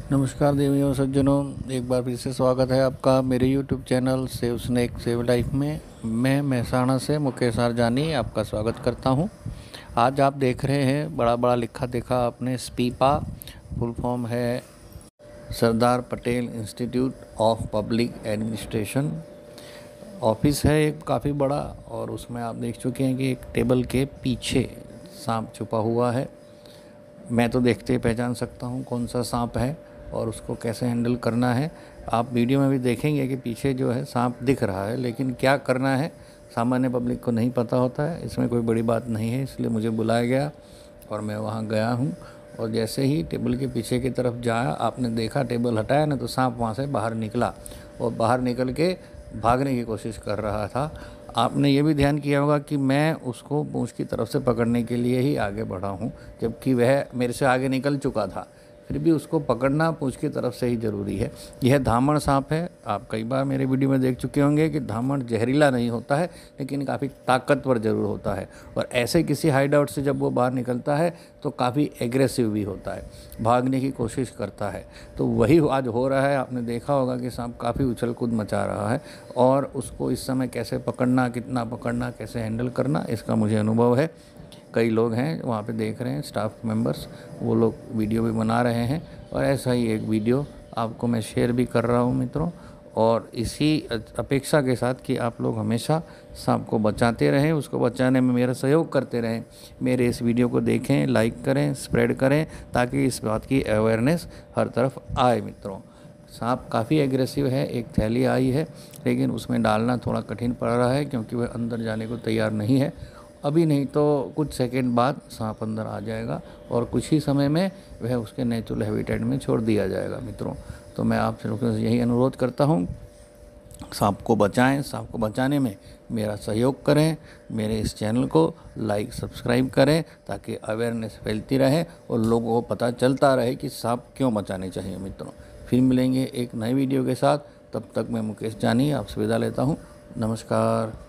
नमस्कार देवियों सज्जनों, एक बार फिर से स्वागत है आपका मेरे YouTube channel save snake save life में। मैं महसाणा से मुकेश आरजानी आपका स्वागत करता हूं। आज आप देख रहे हैं बड़ा बड़ा लिखा देखा आपने स्पीपा, फुल फॉर्म है Sardar Patel institute of public administration. Office है एक काफ़ी बड़ा, और उसमें आप देख चुके हैं कि एक टेबल के पीछे सांप छुपा हुआ है। मैं तो देखते ही पहचान सकता हूँ कौन सा सांप है और उसको कैसे हैंडल करना है। आप वीडियो में भी देखेंगे कि पीछे जो है सांप दिख रहा है, लेकिन क्या करना है सामान्य पब्लिक को नहीं पता होता है। इसमें कोई बड़ी बात नहीं है, इसलिए मुझे बुलाया गया और मैं वहाँ गया हूँ। और जैसे ही टेबल के पीछे की तरफ जाया, आपने देखा टेबल हटाया ना, तो सांप वहाँ से बाहर निकला और बाहर निकल के भागने की कोशिश कर रहा था। आपने ये भी ध्यान किया होगा कि मैं उसको पूंछ की तरफ से पकड़ने के लिए ही आगे बढ़ा हूँ, जबकि वह मेरे से आगे निकल चुका था। फिर भी उसको पकड़ना पूंछ की तरफ से ही ज़रूरी है। यह धामण सांप है। आप कई बार मेरे वीडियो में देख चुके होंगे कि धामण जहरीला नहीं होता है, लेकिन काफ़ी ताकतवर ज़रूर होता है। और ऐसे किसी हाइड आउट से जब वो बाहर निकलता है तो काफ़ी एग्रेसिव भी होता है, भागने की कोशिश करता है। तो वही आज हो रहा है। आपने देखा होगा कि सांप काफ़ी उछल कूद मचा रहा है, और उसको इस समय कैसे पकड़ना, कितना पकड़ना, कैसे हैंडल करना, इसका मुझे अनुभव है। कई लोग हैं वहाँ पे देख रहे हैं, स्टाफ मेंबर्स, वो लोग वीडियो भी बना रहे हैं, और ऐसा ही एक वीडियो आपको मैं शेयर भी कर रहा हूँ मित्रों। और इसी अपेक्षा के साथ कि आप लोग हमेशा सांप को बचाते रहें, उसको बचाने में मेरा सहयोग करते रहें। मेरे इस वीडियो को देखें, लाइक करें, स्प्रेड करें, ताकि इस बात की अवेयरनेस हर तरफ आए मित्रों। सांप काफ़ी एग्रेसिव है। एक थैली आई है, लेकिन उसमें डालना थोड़ा कठिन पड़ रहा है, क्योंकि वह अंदर जाने को तैयार नहीं है। अभी नहीं तो कुछ सेकंड बाद सांप अंदर आ जाएगा, और कुछ ही समय में वह उसके नेचुरल हैबिटेट में छोड़ दिया जाएगा मित्रों। तो मैं आप लोगों से यही अनुरोध करता हूँ, सांप को बचाएं। सांप को बचाने में मेरा सहयोग करें। मेरे इस चैनल को लाइक सब्सक्राइब करें, ताकि अवेयरनेस फैलती रहे और लोगों को पता चलता रहे कि सांप क्यों बचाने चाहिए मित्रों। फिर मिलेंगे एक नए वीडियो के साथ। तब तक मैं मुकेश जानी आपसे विदा लेता हूँ। नमस्कार।